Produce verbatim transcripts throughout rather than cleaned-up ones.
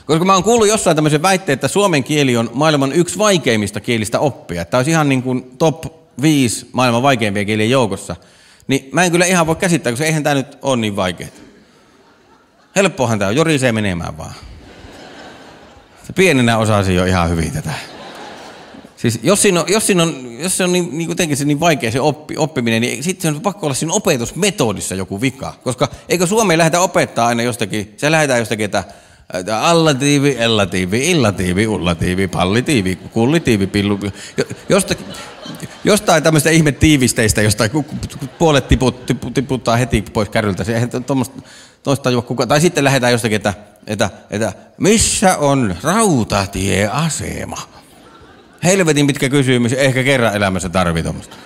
Koska mä oon kuullut jossain tämmöisen väitteen, että suomen kieli on maailman yksi vaikeimmista kielistä oppia. Tämä olisi ihan niin kuin top viisi maailman vaikeimpia kielien joukossa. Niin mä en kyllä ihan voi käsittää, koska eihän tää nyt ole niin vaikeaa. Helppohan tää on, jorisee menemään vaan. Se pienenä osasi jo ihan hyvin tätä. Siis jos, siinä on, jos, siinä on, jos se on niin, niin kuitenkin se niin vaikea se oppi, oppiminen, niin sitten se on pakko olla siinä opetusmetodissa joku vika. Koska eikö Suomeen lähdetä opettaa aina jostakin, se lähdetään jostakin, että allatiivi, ellatiivi, illatiivi, ullatiivi, pallitiivi, kullitiivi, pillu. Jostakin, jostain tämmöistä ihme tiivisteistä, jostain puolet tiput, tiput, tiputtaa heti pois kärryltä. Se eihän tuommoista tajua kukaan. Tai sitten lähdetään jostakin, että, että, että missä on rautatieasema? Helvetin pitkä kysymys, ehkä kerran elämässä tarvii tuommoista.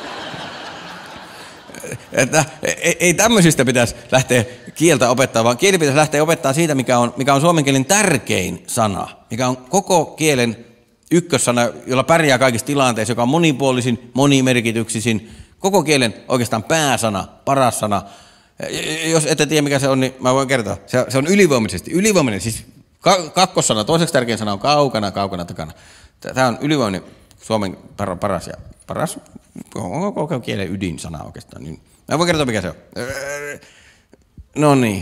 Että ei, ei tämmöisistä pitäisi lähteä kieltä opettaa, vaan kieli pitäisi lähteä opettaa siitä, mikä on, mikä on suomen kielen tärkein sana. Mikä on koko kielen ykkössana, jolla pärjää kaikissa tilanteissa, joka on monipuolisin, monimerkityksisin. Koko kielen oikeastaan pääsana, paras sana. Jos ette tiedä, mikä se on, niin mä voin kertoa. Se, se on ylivoimaisesti. Ylivoimainen, siis kakkossana, toiseksi tärkein sana on kaukana, kaukana takana. Tämä on ylivoimainen suomen paras ja paras, koko kielen ydinsana oikeastaan. Niin. Mä voin kertoa, mikä se on. No niin.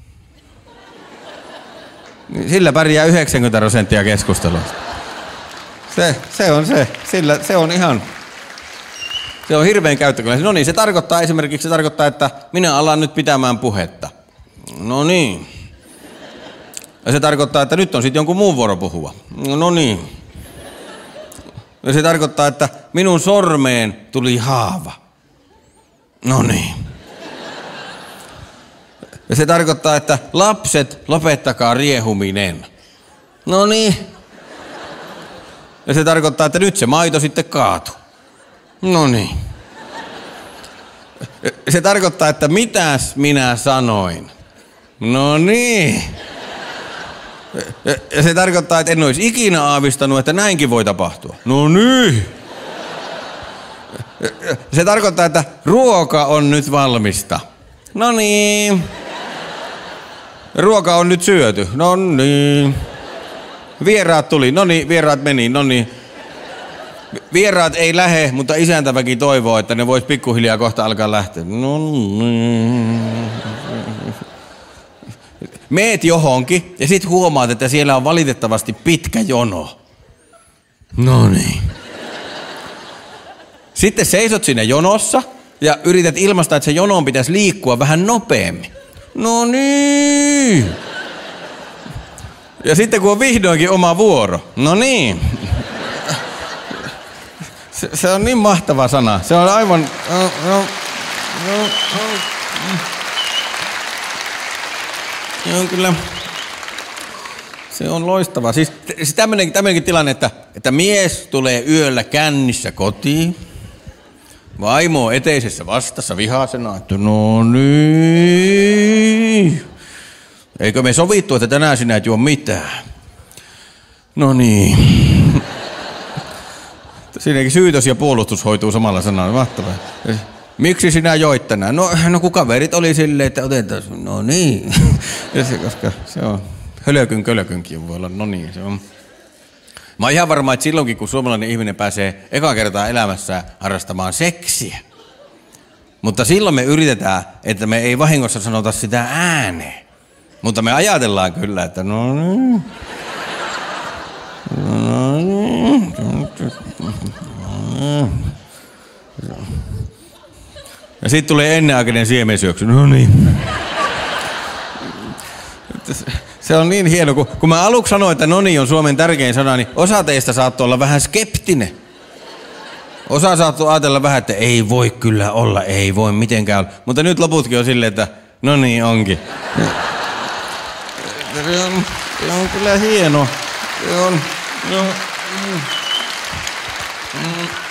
Sillä pärjää yhdeksänkymmentä prosenttia keskustelusta. Se, se on se. Sillä, se on ihan, se on hirveän käyttökone. No niin, se tarkoittaa esimerkiksi, se tarkoittaa, että minä alan nyt pitämään puhetta. No niin. Ja se tarkoittaa, että nyt on sitten jonkun muun vuoro puhua. No niin. Ja se tarkoittaa, että minun sormeen tuli haava. No niin. Ja se tarkoittaa, että lapset, lopettakaa riehuminen. No niin. Ja se tarkoittaa, että nyt se maito sitten kaatu. No niin. Ja se tarkoittaa, että mitäs minä sanoin. No niin. Ja se tarkoittaa, että en olisi ikinä aavistanut, että näinkin voi tapahtua. No niin. Se tarkoittaa, että ruoka on nyt valmista. No niin. Ruoka on nyt syöty. No niin. Vieraat tuli. No niin, vieraat meni. No niin. Vieraat ei lähe, mutta isäntäväki toivoo, että ne vois pikkuhiljaa kohta alkaa lähteä. No niin. Meet johonkin ja sit huomaat, että siellä on valitettavasti pitkä jono. No niin. Sitten seisot siinä jonossa ja yrität ilmaista, että se jonon pitäisi liikkua vähän nopeammin. No niin. Ja sitten kun on vihdoinkin oma vuoro. No niin. Se, se on niin mahtava sana. Se on aivan... No, no, no, no. Se on kyllä... Se on loistava. Siis, siis tämmönenkin, tämmönenkin tilanne, että, että mies tulee yöllä kännissä kotiin. Vaimo on eteisessä vastassa vihaisena, että no niin. Eikö me sovittu, että tänään sinä et juo mitään? No niin. Siinäkin syytös ja puolustus hoituu samalla sanalla. Mahtavaa. Miksi sinä joit tänään? No, no kun kaverit oli silleen, että otetaan... No niin. Ja se, koska se on... Hölökyn kölökynkin voi olla. No niin, se on... Mä oon ihan varma, että silloinkin, kun suomalainen ihminen pääsee eka kertaa elämässä harrastamaan seksiä. Mutta silloin me yritetään, että me ei vahingossa sanota sitä ääneen. Mutta me ajatellaan kyllä, että no niin. No niin. Ja sitten tulee ennenaikainen siemensyöksy. No niin. Se on niin hieno, kun, kun mä aluksi sanoin, että noni on Suomen tärkein sana, niin osa teistä saattoi olla vähän skeptinen. Osa saattoi ajatella vähän, että ei voi kyllä olla, ei voi mitenkään olla. Mutta nyt loputkin on silleen, että no niin onkin. Se on, se on kyllä hieno. Se on, no, mm, mm.